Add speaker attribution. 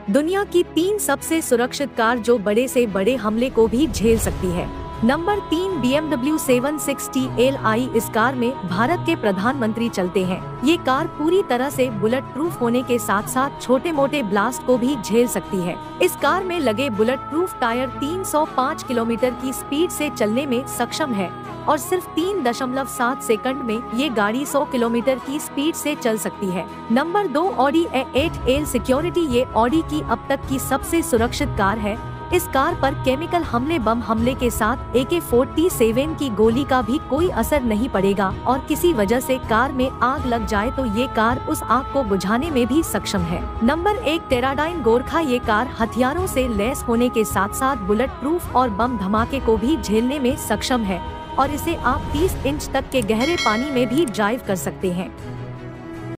Speaker 1: दुनिया की 3 सबसे सुरक्षित कार जो बड़े से बड़े हमले को भी झेल सकती है। Number 3 BMW 760 Li। इस कार में भारत के प्रधानमंत्री चलते हैं। ये कार पूरी तरह से बुलेट प्रूफ होने के साथ साथ छोटे मोटे ब्लास्ट को भी झेल सकती है। इस कार में लगे बुलेट प्रूफ टायर 305 किलोमीटर की स्पीड से चलने में सक्षम है और सिर्फ 3.7 सेकंड में ये गाड़ी 100 किलोमीटर की स्पीड से चल सकती है। Number 2 Audi A8 security. ये ऑडी की अब तक की सबसे सुरक्षित कार है। इस कार पर केमिकल हमले बम हमले के साथ AK-47 की गोली का भी कोई असर नहीं पड़ेगा और किसी वजह से कार में आग लग जाए तो ये कार उस आग को बुझाने में भी सक्षम है। Number 1 Terradyne Gurkha. ये कार हथियारों से लैस होने के साथ साथ बुलेट प्रूफ और बम धमाके को भी झेलने में सक्षम है और इसे आप 30 इंच तक के गहरे पानी में भी ड्राइव कर सकते हैं।